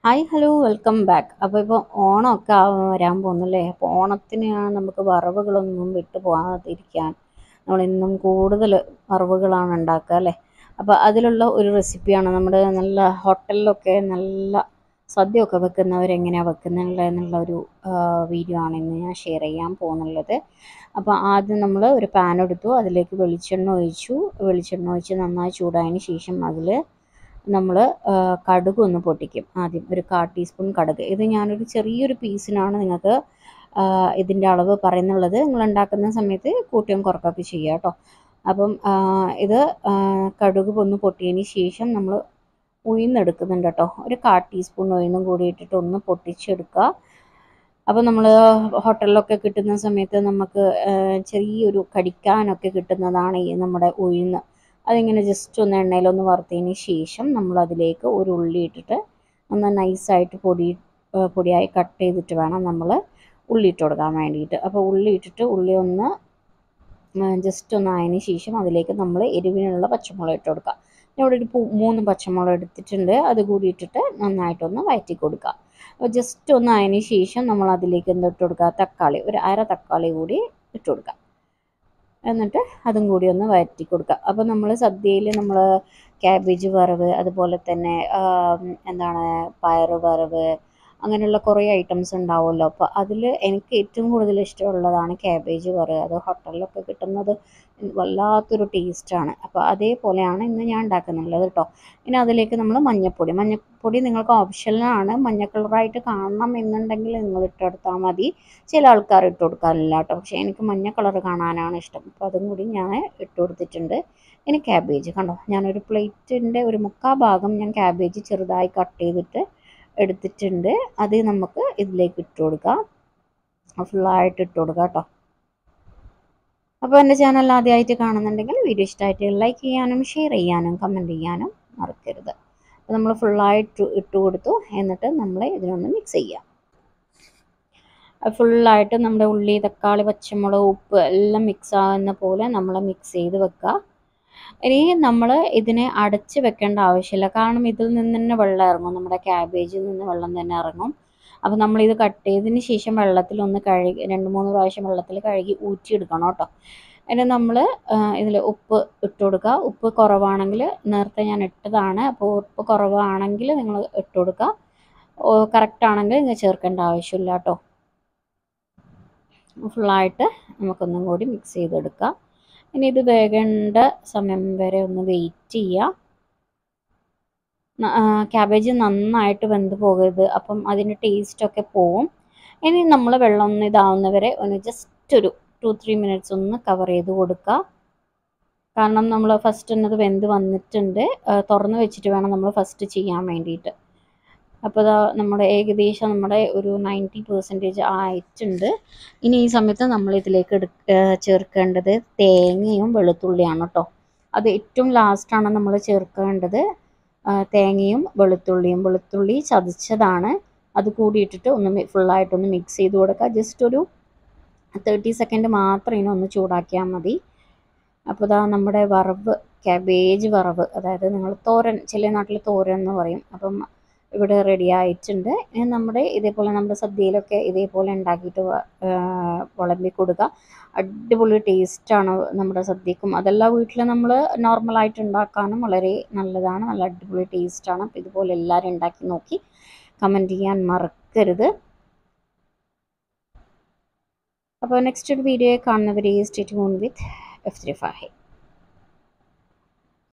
Hi hello welcome back. അപ്പോൾ ഇപ്പോൾ ഓണമൊക്കെ വരാൻ പോകുന്നല്ലേ. അപ്പോൾ ഓണത്തിനാണ് നമുക്ക് വറവുകളൊന്നും വിട്ടു പോകാതിരിക്കാൻ നമ്മളിന്നും കൂടുതൽ വറവുകളാണ് ഉണ്ടാക്കുക അല്ലേ. അപ്പോൾ അതിലുള്ള ഒരു റെസിപ്പിയാണ് നമ്മുടെ നല്ല ഹോട്ടലിലൊക്കെ നല്ല സദ്യയൊക്കെ വെക്കുന്നവരെങ്ങനെയാണ് വെക്കുന്നത് എന്നുള്ള ഒരു വീഡിയോ ആണ് ഇന്ന് ഞാൻ ഷെയർ ചെയ്യാൻ പോകുന്നുള്ളത്. അപ്പോൾ ആദ്യം നമ്മൾ ഒരു പാൻ എടുത്തു, അതിലേക്ക് വെളിച്ചെണ്ണ ഒഴിച്ച് നന്നായി ചൂടായതിന് ശേഷം അതിൽ നമ്മൾ കടുക് ഒന്ന് പൊട്ടിക്കും. ആദ്യം ഒരു 1/4 ടീസ്പൂൺ കടുക്. ഇത് ഞാനൊരു ചെറിയൊരു പീസിനാണ് നിങ്ങൾക്ക് ഇതിൻ്റെ അളവ് പറയുന്നുള്ളത്. നിങ്ങൾ ഉണ്ടാക്കുന്ന സമയത്ത് കൂട്ടുകയും കുറയ്ക്കുകയൊക്കെ ചെയ്യുക കേട്ടോ. അപ്പം ഇത് കടുക് ഒന്ന് പൊട്ടിയതിന് ശേഷം നമ്മൾ ഉഴുന്നെടുക്കുന്നുണ്ട് കേട്ടോ. ഒരു 1/4 ടീസ്പൂൺ ഉഴുന്നും കൂടി ഇട്ടിട്ട് ഒന്ന് പൊട്ടിച്ചെടുക്കുക. അപ്പോൾ നമ്മൾ ഹോട്ടലിലൊക്കെ കിട്ടുന്ന സമയത്ത് നമുക്ക് ചെറിയൊരു കടിക്കാനൊക്കെ കിട്ടുന്നതാണ് ഈ നമ്മുടെ ഉഴുന്ന്. അതിങ്ങനെ ജസ്റ്റ് ഒന്ന് എണ്ണയിലൊന്ന് വറുത്തതിന് ശേഷം നമ്മൾ അതിലേക്ക് ഒരു ഉള്ളി ഇട്ടിട്ട് ഒന്ന് നൈസായിട്ട് പൊടിയായി കട്ട് ചെയ്തിട്ട് വേണം നമ്മൾ ഉള്ളി ഇട്ട് കൊടുക്കാൻ വേണ്ടിയിട്ട്. അപ്പോൾ ഉള്ളി ഇട്ടിട്ട് ഉള്ളി ഒന്ന് ജസ്റ്റ് ഒന്ന് ആയതിന് ശേഷം അതിലേക്ക് നമ്മൾ എരിവിനുള്ള പച്ചമുളക് ഇട്ട് കൊടുക്കുക. ഇവിടെ ഒരു 3 പച്ചമുളക് എടുത്തിട്ടുണ്ട്, അത് കൂടി ഇട്ടിട്ട് നന്നായിട്ടൊന്ന് വഴറ്റി കൊടുക്കുക. അപ്പോൾ ജസ്റ്റ് ഒന്ന് ആയതിന് ശേഷം നമ്മൾ അതിലേക്ക് ഇട്ട് കൊടുക്കുക, തക്കാളി ഒരു അര തക്കാളി കൂടി ഇട്ട് കൊടുക്കുക. എന്നിട്ട് അതും കൂടി ഒന്ന് വഴറ്റി കൊടുക്കുക. അപ്പോൾ നമ്മൾ സദ്യയിൽ നമ്മൾ ക്യാബേജ് വറവ്, അതുപോലെ തന്നെ എന്താണ് പയറ് വറവ്, അങ്ങനെയുള്ള കുറേ ഐറ്റംസ് ഉണ്ടാവുമല്ലോ. അപ്പോൾ അതിൽ എനിക്ക് ഏറ്റവും കൂടുതൽ ഇഷ്ടമുള്ളതാണ് ക്യാബേജ് വറവ്. അത് ഹോട്ടലിലൊക്കെ കിട്ടുന്നത് വല്ലാത്തൊരു ടേസ്റ്റാണ്. അപ്പോൾ അതേപോലെയാണ് ഇന്ന് ഞാൻ ഉണ്ടാക്കുന്നുള്ളത് കേട്ടോ. ഇനി അതിലേക്ക് നമ്മൾ മഞ്ഞൾപ്പൊടി നിങ്ങൾക്ക് ഓപ്ഷനിലാണ്. മഞ്ഞ കളറായിട്ട് കാണണം എന്നുണ്ടെങ്കിൽ നിങ്ങൾ ഇട്ടെടുത്താൽ മതി. ചില ആൾക്കാർ ഇട്ട് കൊടുക്കാറില്ല കേട്ടോ, പക്ഷേ എനിക്ക് മഞ്ഞ കളർ കാണാനാണ് ഇഷ്ടം. അപ്പോൾ അതും കൂടി ഞാൻ ഇട്ട് കൊടുത്തിട്ടുണ്ട്. ഇനി ക്യാബേജ് കണ്ടോ, ഞാനൊരു പ്ലേറ്റിൻ്റെ ഒരു 1/4 ഭാഗം ഞാൻ ക്യാബേജ് ചെറുതായി കട്ട് ചെയ്തിട്ട് എടുത്തിട്ടുണ്ട്. അത് നമുക്ക് ഇതിലേക്ക് ഇട്ട് കൊടുക്കാം, ഫുള്ളായിട്ട് ഇട്ട് കൊടുക്കാം കേട്ടോ. അപ്പോൾ എൻ്റെ ചാനൽ ആദ്യമായിട്ട് കാണുന്നുണ്ടെങ്കിൽ വീഡിയോ ഇഷ്ടമായിട്ട് ലൈക്ക് ചെയ്യാനും ഷെയർ ചെയ്യാനും കമൻറ്റ് ചെയ്യാനും മറക്കരുത്. അപ്പോൾ നമ്മൾ ഫുള്ളായിട്ട് ഇട്ട് കൊടുത്തു. എന്നിട്ട് നമ്മൾ ഇതിനൊന്ന് മിക്സ് ചെയ്യാം. ഫുള്ളായിട്ട് നമ്മുടെ ഉള്ളി, തക്കാളി, പച്ചമുളക്, ഉപ്പ് എല്ലാം മിക്സ് ആകുന്ന പോലെ നമ്മൾ മിക്സ് ചെയ്ത് വെക്കുക. ഇനി നമ്മൾ ഇതിനെ അടച്ച് വെക്കേണ്ട ആവശ്യമില്ല, കാരണം ഇതിൽ നിന്ന് തന്നെ വെള്ളം ഇറങ്ങും, നമ്മുടെ ക്യാബേജിൽ നിന്ന് വെള്ളം തന്നെ ഇറങ്ങും. അപ്പോൾ നമ്മളിത് കട്ട് ചെയ്തതിന് ശേഷം വെള്ളത്തിലൊന്ന് കഴുകി 2-3 പ്രാവശ്യം വെള്ളത്തിൽ കഴുകി ഊറ്റിയെടുക്കണം കേട്ടോ. അതിന് നമ്മൾ ഇതിൽ ഉപ്പ് ഇട്ട് കൊടുക്കുക. ഉപ്പ് കുറവാണെങ്കിൽ, നേരത്തെ ഞാൻ ഇട്ടതാണ്, അപ്പോൾ ഉപ്പ് കുറവാണെങ്കിൽ നിങ്ങൾ ഇട്ട് കൊടുക്കുക. കറക്റ്റ് ആണെങ്കിൽ നിങ്ങൾ ചേർക്കേണ്ട ആവശ്യമില്ല കേട്ടോ. ഫുള്ളായിട്ട് നമുക്കൊന്നും കൂടി മിക്സ് ചെയ്തെടുക്കാം. ഇനി ഇത് വേകേണ്ട സമയം വരെ ഒന്ന് വെയിറ്റ് ചെയ്യുക. ക്യാബേജ് നന്നായിട്ട് വെന്ത് പോകരുത്, അപ്പം അതിൻ്റെ ടേസ്റ്റൊക്കെ പോവും. ഇനി നമ്മൾ വെള്ളം ഒന്ന് ഇതാവുന്നവരെ ഒന്ന് ജസ്റ്റ് ഒരു 2-3 മിനിറ്റ്സ് ഒന്ന് കവർ ചെയ്ത് കൊടുക്കുക. കാരണം നമ്മൾ ഫസ്റ്റ് തന്നെ അത് വെന്ത് വന്നിട്ടുണ്ട്. തുറന്ന് വെച്ചിട്ട് വേണം നമ്മൾ ഫസ്റ്റ് ചെയ്യാൻ വേണ്ടിയിട്ട്. അപ്പോൾ നമ്മുടെ ഏകദേശം നമ്മുടെ ഒരു 90% ആയിട്ടുണ്ട്. ഇനി ഈ സമയത്ത് നമ്മൾ ഇതിലേക്ക് ചേർക്കേണ്ടത് തേങ്ങയും വെളുത്തുള്ളിയാണ് കേട്ടോ. അത് ഏറ്റവും ലാസ്റ്റാണ് നമ്മൾ ചേർക്കേണ്ടത്. തേങ്ങയും വെളുത്തുള്ളി ചതച്ചതാണ്, അത് കൂടി ഇട്ടിട്ട് ഒന്ന് ഫുള്ളായിട്ടൊന്ന് മിക്സ് ചെയ്ത് കൊടുക്കുക. ജസ്റ്റ് ഒരു 30 സെക്കൻഡ് മാത്രം ഇതിനൊന്ന് ചൂടാക്കിയാൽ മതി. അപ്പോൾ നമ്മുടെ വറവ്, ക്യാബേജ് വറവ്, അതായത് നിങ്ങൾ തോരൻ, ചില നാട്ടിൽ തോരൻ എന്ന് പറയും, അപ്പം ഇവിടെ റെഡി ആയിട്ടുണ്ട്. ഇനി നമ്മുടെ സദ്യയിലൊക്കെ ഇതേപോലെ ഉണ്ടാക്കിയിട്ട് വിളമ്പി കൊടുക്കുക. അടിപൊളി ടേസ്റ്റാണ് നമ്മുടെ സദ്യക്കും. അതെല്ലാം വീട്ടിൽ നമ്മൾ നോർമലായിട്ട് ഉണ്ടാക്കാനും വളരെ നല്ലതാണ്, നല്ല അടിപൊളി ടേസ്റ്റാണ്. അപ്പോൾ ഇതുപോലെ എല്ലാവരും ഉണ്ടാക്കി നോക്കി കമൻറ്റ് ചെയ്യാൻ മറക്കരുത്. അപ്പോൾ നെക്സ്റ്റ് ഒരു വീഡിയോ കാണുന്നവരെ സ്റ്റേ ട്യൂൺ വിത്ത് F35.